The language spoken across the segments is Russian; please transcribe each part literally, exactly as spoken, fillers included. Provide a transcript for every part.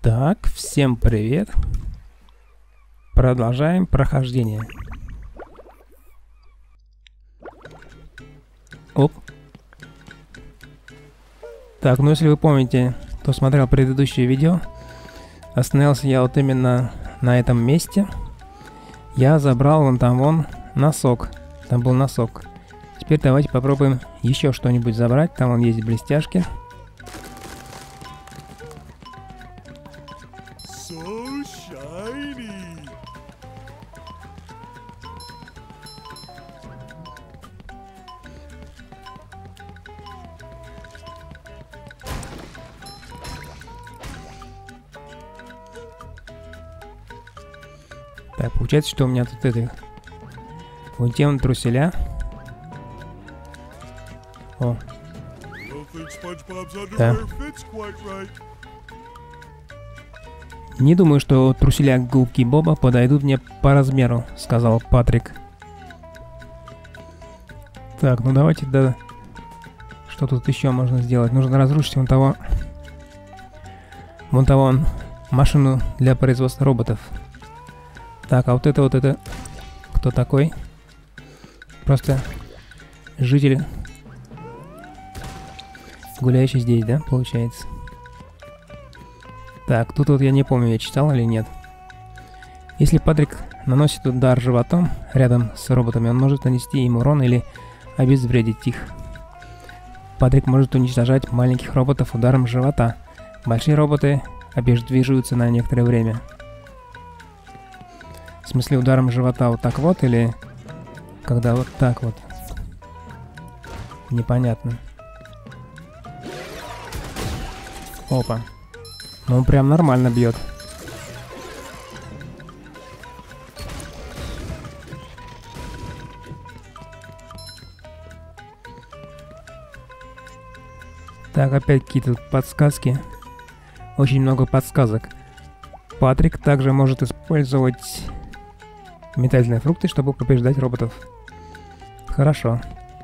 Так, всем привет. Продолжаем прохождение. Оп. Так, ну если вы помните, кто смотрел предыдущее видео, остановился я вот именно на этом месте. Я забрал вон там вон носок. Там был носок. Теперь давайте попробуем еще что-нибудь забрать. Там вон есть блестяшки. So shiny. Так, получается, что у меня тут это... Вот те вон труселя. О. Don't think SpongeBob's Да. underwear fits quite right. Не думаю, что труселя губки Боба подойдут мне по размеру, сказал Патрик. Так, ну давайте, да... Что тут еще можно сделать? Нужно разрушить вон того... Вон того вон машину для производства роботов. Так, а вот это вот это... Кто такой? Просто житель, гуляющий здесь, да, получается? Так, тут вот я не помню, я читал или нет. Если Патрик наносит удар животом рядом с роботами, он может нанести им урон или обезвредить их. Патрик может уничтожать маленьких роботов ударом живота. Большие роботы обездвиживаются на некоторое время. В смысле, ударом живота вот так вот, или когда вот так вот? Непонятно. Опа. Ну, он прям нормально бьет. Так, опять какие-то подсказки. Очень много подсказок. Патрик также может использовать метательные фрукты, чтобы побеждать роботов. Хорошо.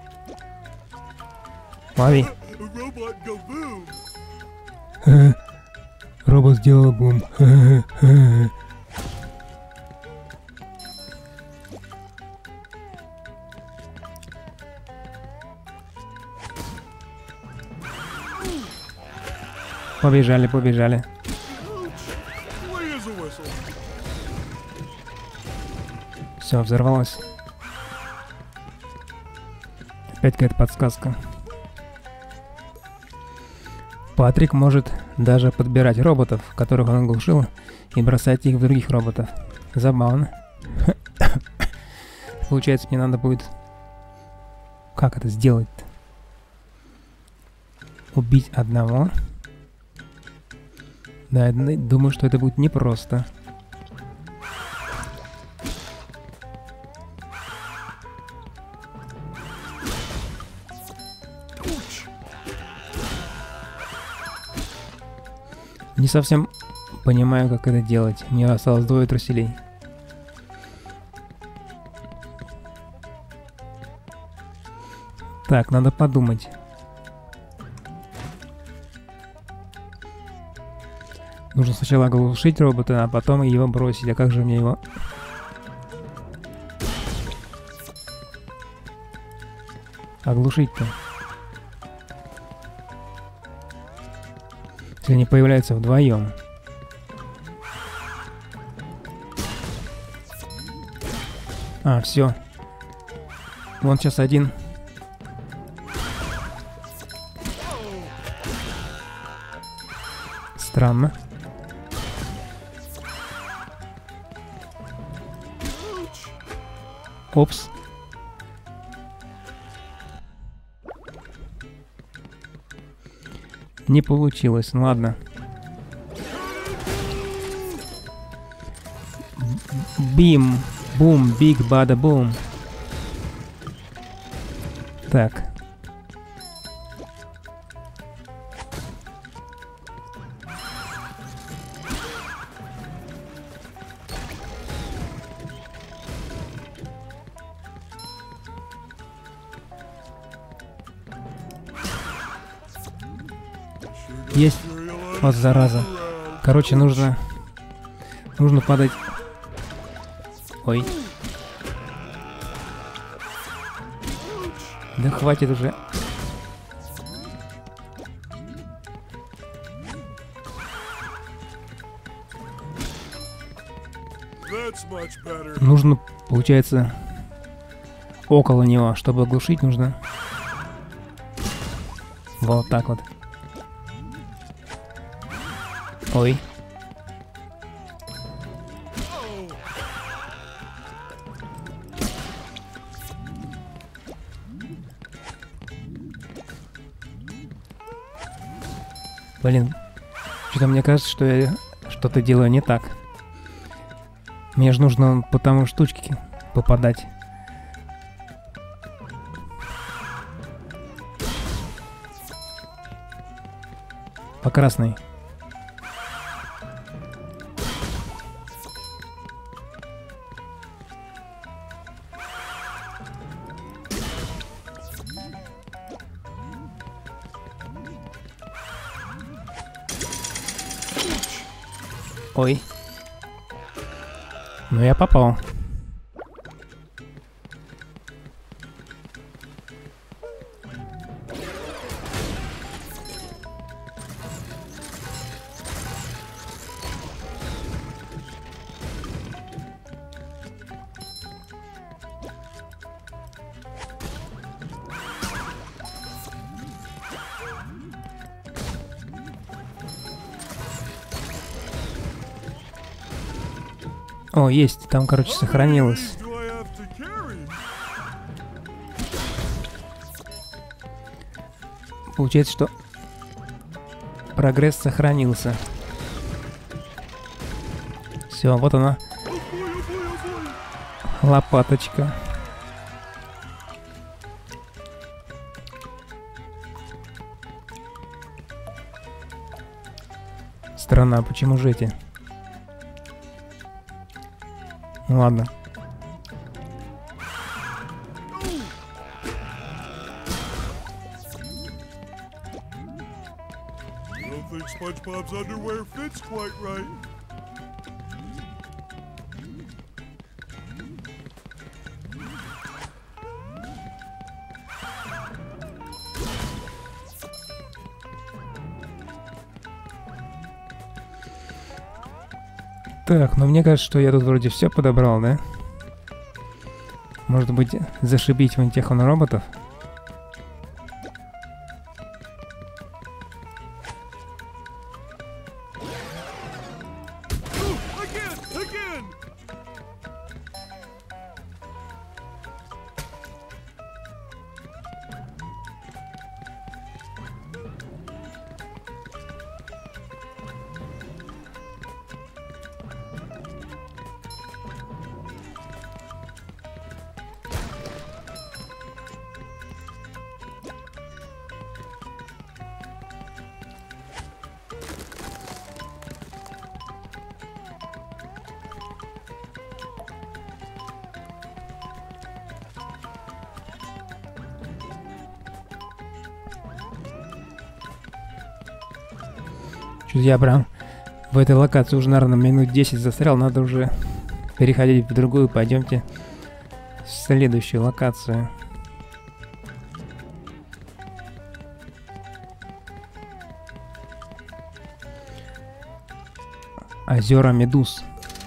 Лови. Robot go boom. Робот сделал бум. Побежали, побежали. Clear as a whistle. Все, взорвалось. Опять какая-то подсказка. Патрик может даже подбирать роботов, которых он оглушил, и бросать их в других роботов. Забавно. Получается, мне надо будет... Как это сделать-то? Убить одного. Да, я думаю, что это будет непросто. Не совсем понимаю, как это делать. Мне осталось двое труселей. Так, надо подумать. Нужно сначала оглушить робота, а потом его бросить. А как же мне его... оглушить-то? Если они появляются вдвоем. А, все. Вон сейчас один. Странно. Опс. Не получилось, ну ладно. Бим, бум, биг, бада, бум. Так. Есть. Вот зараза. Короче, нужно... Нужно падать... Ой. Да хватит уже. That's much better. Нужно, получается, около него. Чтобы оглушить, нужно... Вот так вот. Ой. Блин, что-то мне кажется, что я что-то делаю не так. Мне же нужно по тому штучке попадать. По красной. Ой. Ну я попал. О, есть, там, короче, сохранилось. Do I have to carry? Получается, что прогресс сохранился. Все, вот она. Oh boy, oh boy, oh boy. Лопаточка. Странно, а почему же эти? Ну ладно. I don't think SpongeBob's underwear fits quite right. Так, ну мне кажется, что я тут вроде все подобрал, да? Может быть, зашибить вон тех он роботов? Oh, again, again. Что-то я прям в этой локации уже, наверное, минут десять застрял. Надо уже переходить в другую. Пойдемте в следующую локацию. Озера Медуз.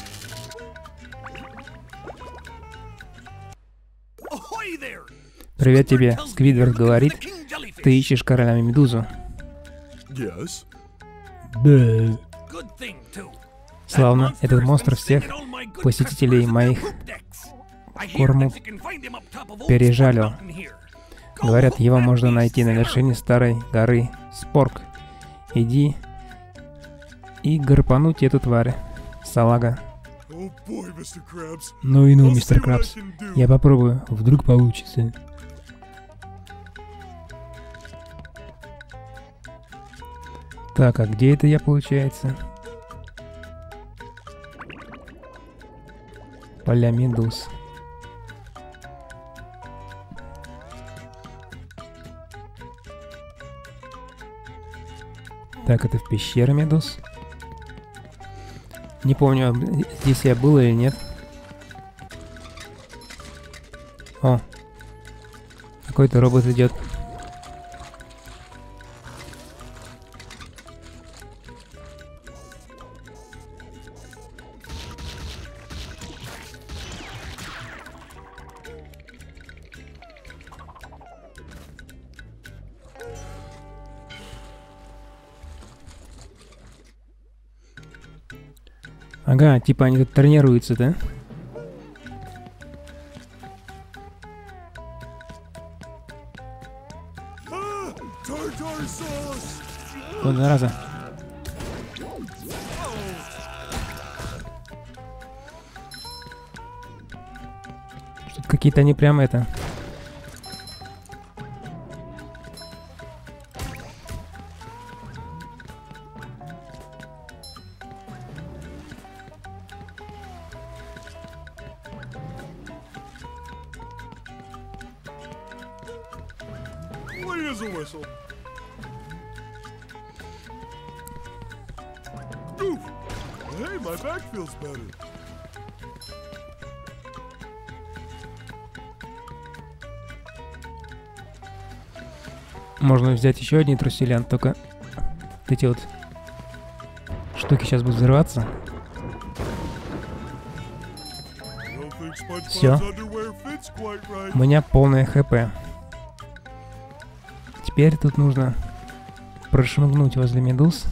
Ahoy there. Привет тебе, Сквидвард говорит. Ты ищешь короля Медузу. Yes. Да. Славно, этот монстр всех посетителей моих корму пережалил. Говорят, его можно найти на вершине старой горы Спорк. Иди и гарпануть эту тварь, салага. Oh boy, Mister Krabs. Ну и ну, I'll мистер see what I Крабс. can do. Я попробую, вдруг получится. Так, а где это я, получается? Поля Медуз. Так, это в пещере Медуз. Не помню, здесь я был или нет. О, какой-то робот идет. Ага, типа они тут тренируются, да? Ah, tartar sauce. Вот зараза. Что-то какие-то они прям это... Clean as a whistle. Oof. Hey, my back feels better. Можно взять еще одни труселян, только вот эти вот штуки сейчас будут взрываться. I don't think SpongeBob's Всё. underwear fits quite right. У меня полное хп. Теперь тут нужно прошмыгнуть возле медуз.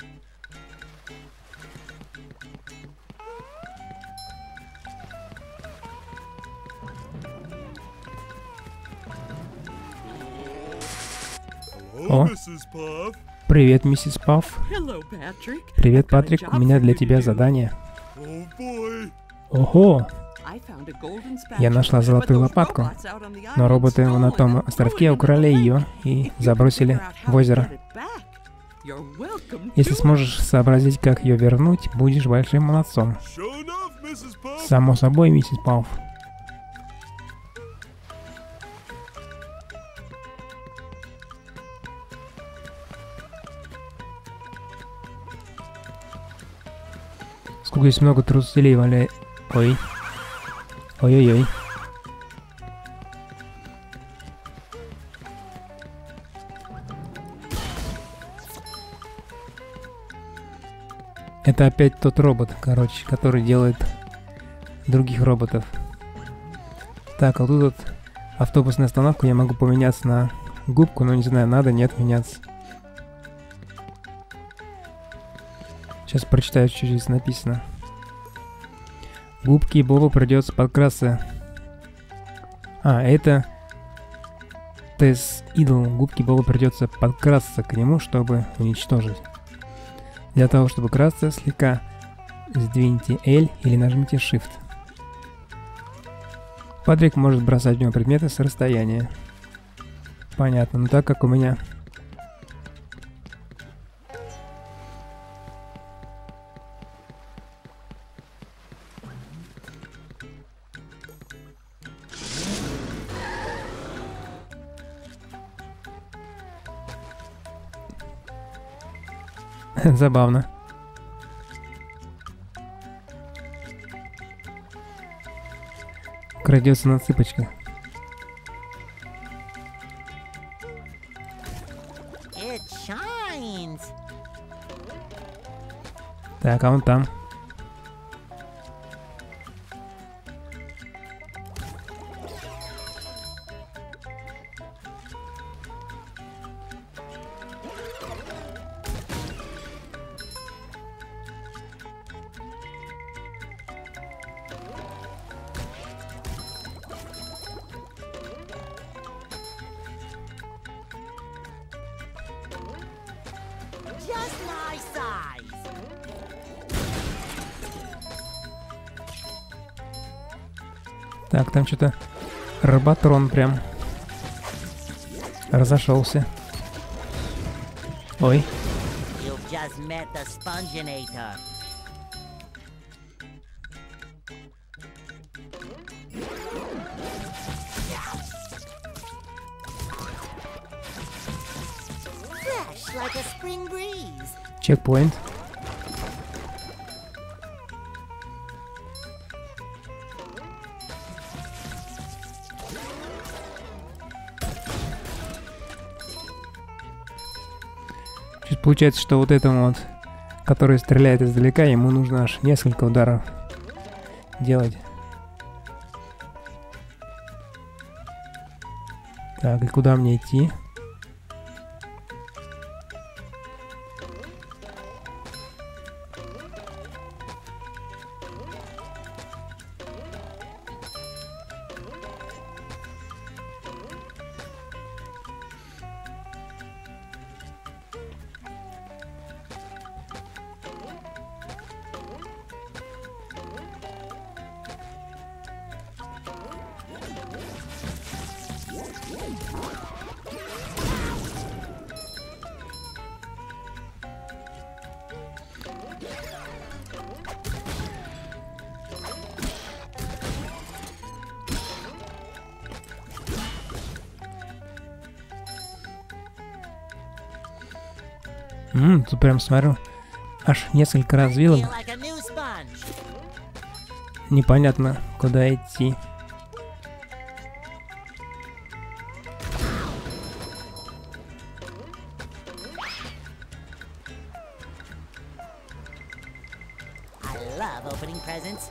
Hello, О. Missus Puff. Привет, миссис Пафф. Hello, Patrick. Привет, I've got a Патрик. job У меня for для you to тебя do. задание. Oh boy. Ого! I found a golden Я нашла spatula, золотую but those лопатку, robots out on the но island роботы stole на it том and островке threw it into украли the ее lake. и If you can забросили figure out how в to озеро. get it back, you're welcome Если to it. сможешь сообразить, как ее вернуть, будешь большим молодцом. Sure enough, Missus Puff. Само собой, миссис Пауф. Сколько здесь много труселей валяет. Ой. Ой-ой-ой. Это опять тот робот, короче, который делает других роботов. Так, а тут вот автобусная остановка, я могу поменяться на губку, но не знаю, надо, нет, меняться. Сейчас прочитаю, что здесь написано. Губки Бобу придется подкрасться. А, это Тесс Идол. Губки Бобу придется подкрасться к нему, чтобы уничтожить. Для того, чтобы красться, слегка сдвиньте L или нажмите Shift. Патрик может бросать в него предметы с расстояния. Понятно, но так как у меня... Забавно. Крадется на цыпочках. It shines. Так, а он там. Just my size. Так, там что-то роботрон прям разошелся. Ой, You've just met the Sponginator. Fresh like a spring breeze. чекпоинт. Получается, что вот этому вот, который стреляет издалека, ему нужно аж несколько ударов делать. Так, и куда мне идти? Ммм, тут прям смотрю, аж несколько развилок. Feel like a new sponge. Непонятно, куда идти. I love opening presents.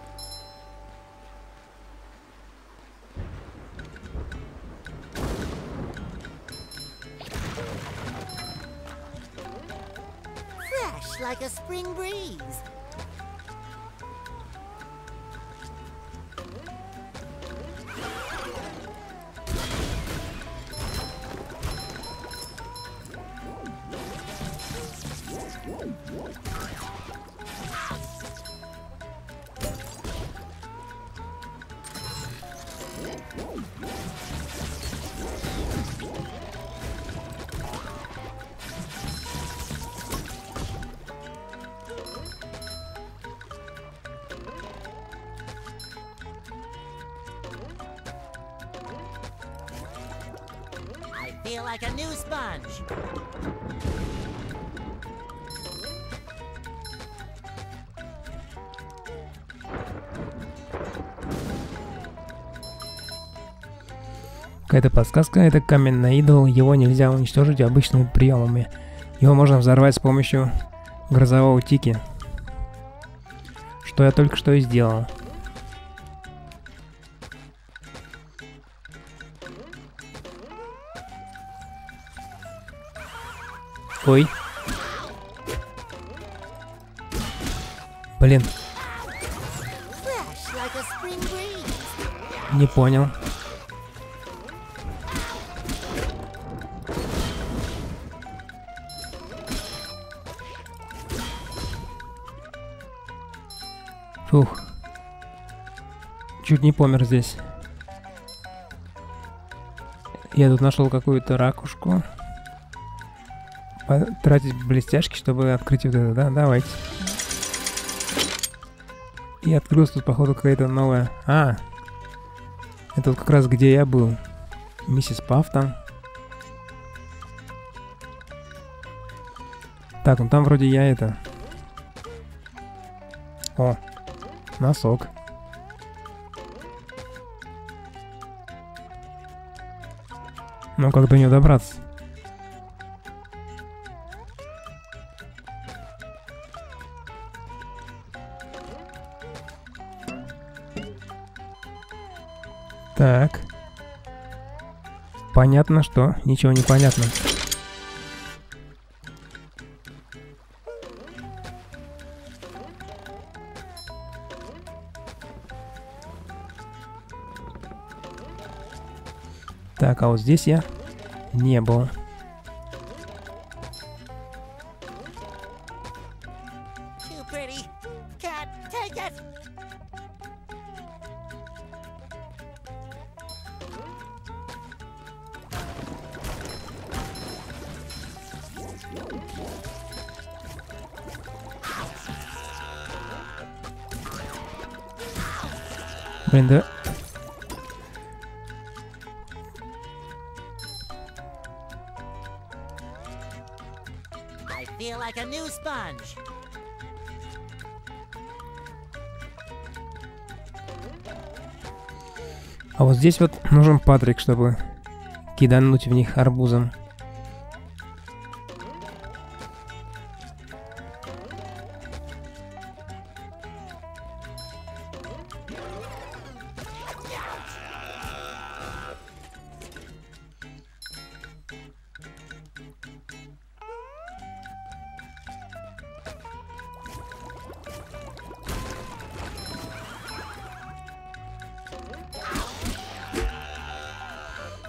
Fresh like a spring breeze. I feel like a new sponge. Какая-то подсказка, это каменный идол, его нельзя уничтожить обычными приемами. Его можно взорвать с помощью грозового тики. Что я только что и сделал. Ой. Блин, Fresh like a spring breeze. не понял. Фух. Чуть не помер здесь. Я тут нашел какую-то ракушку. Тратить блестяшки, чтобы открыть вот это, да? Давайте. И открылась тут, походу, какая-то новая... А! Это вот как раз где я был. Миссис Пафф там. Так, ну там вроде я это... О! Носок. Ну, как до него добраться? Так. Понятно, что ничего не понятно. Так, а вот здесь я не был. Too pretty. Can't take it. Блин, да... I feel like a new sponge. А вот здесь вот нужен Патрик, чтобы кидануть в них арбузом.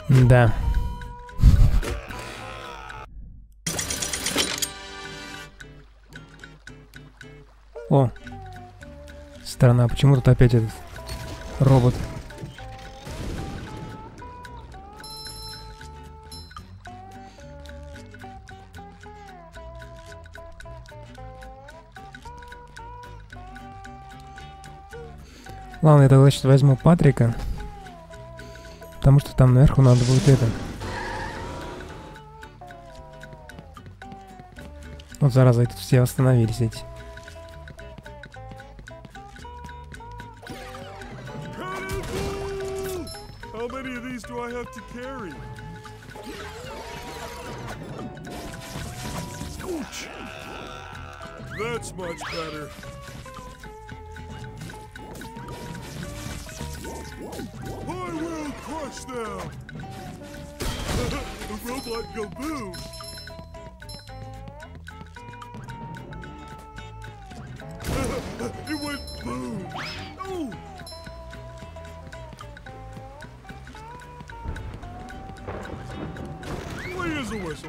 Да. О. Странно, а почему тут опять этот робот? Ладно, я тогда сейчас возьму Патрика. Потому что там наверху надо будет это. Вот зараза, тут все остановились эти. Cannonball! How many of these do I have to carry? Ouch! That's much better. I will crush them! The robot go boom! It went boom! Oh! Clean as a whistle.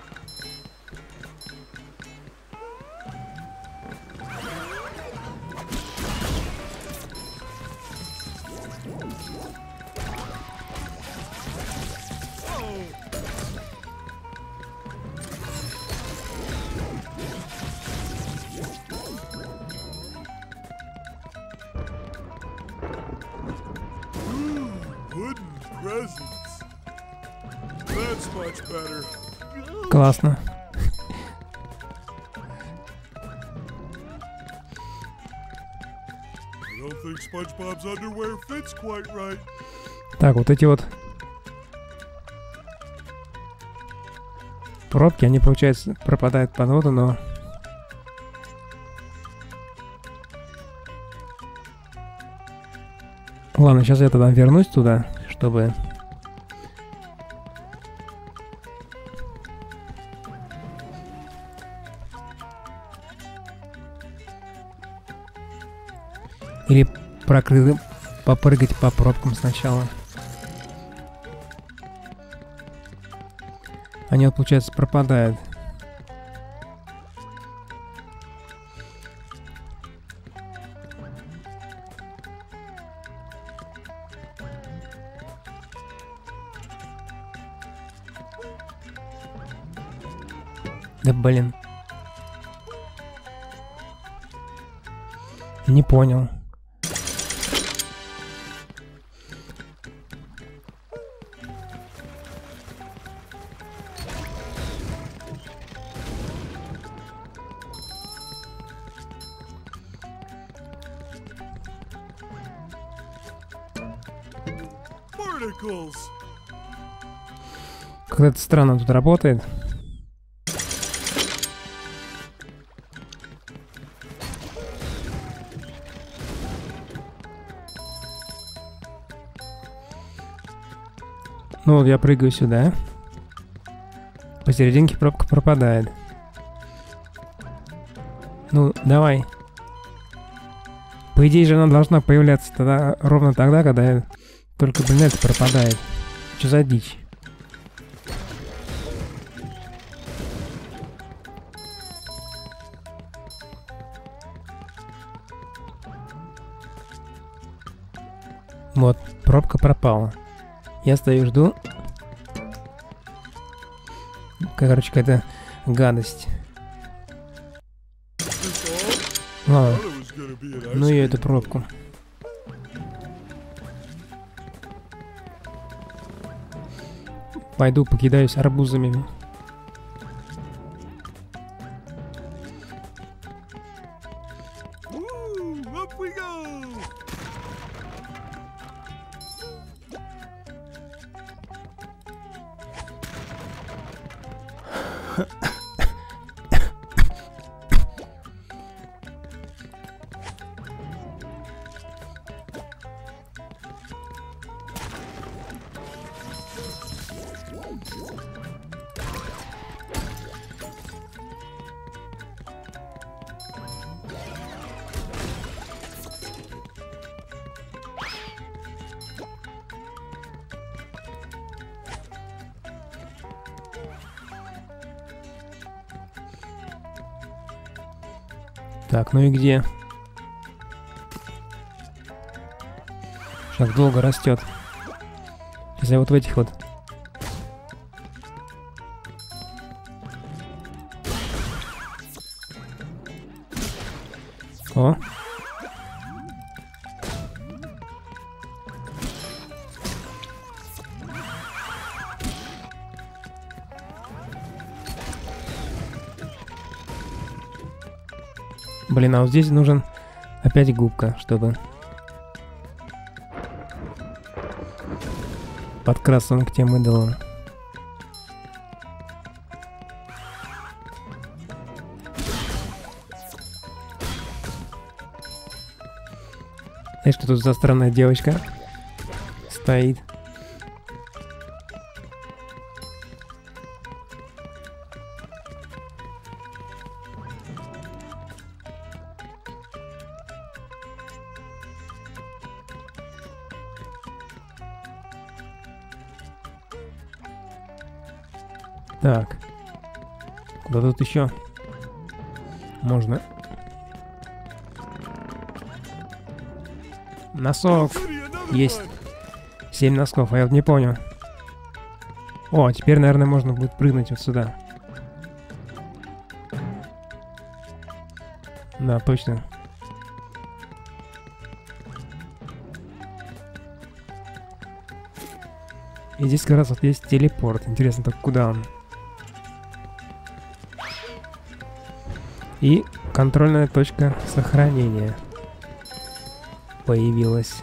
Wooden presents. That's much better. Классно. I don't think SpongeBob's underwear fits quite right. Так, вот эти вот пробки, они, получается, пропадают под воду, но... Ладно, сейчас я тогда вернусь туда, чтобы... Или прокры... попрыгать по пробкам сначала. Они, вот, получается, пропадают. Да блин. Не понял. Particles. Как-то это странно тут работает. Ну вот я прыгаю сюда. Посерединке пробка пропадает. Ну, давай. По идее же она должна появляться тогда, ровно тогда, когда только, блин, это пропадает. Что за дичь? Вот, пробка пропала. Я стою, жду. Короче, какая-то гадость. Ладно. Ну и эту пробку. Пойду покидаюсь арбузами. Woo! Up we go! Так, ну и где? Шаг долго растет. Если вот в этих вот. О. Блин, а вот здесь нужен опять губка, чтобы подкрасться он к тем идолам. Знаешь, что тут за странная девочка стоит? Так, куда тут еще можно? Носок. Есть. Семь носков, а я вот не понял. О, теперь, наверное, можно будет прыгнуть вот сюда. Да, точно. И здесь как раз вот есть телепорт. Интересно, только куда он? И контрольная точка сохранения появилась.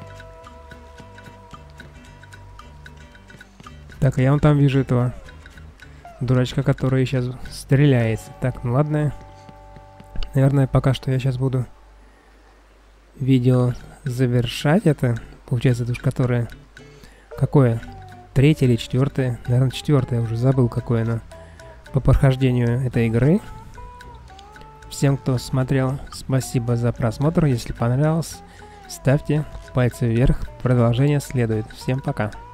Так, а я вон там вижу этого дурачка, который сейчас стреляет. Так, ну ладно. Наверное, пока что я сейчас буду видео завершать это. Получается, это уж которое... Какое? Третье или четвертое? Наверное, четвертое. Я уже забыл, какое оно по прохождению этой игры. Всем, кто смотрел, спасибо за просмотр. Если понравилось, ставьте пальцы вверх. Продолжение следует. Всем пока.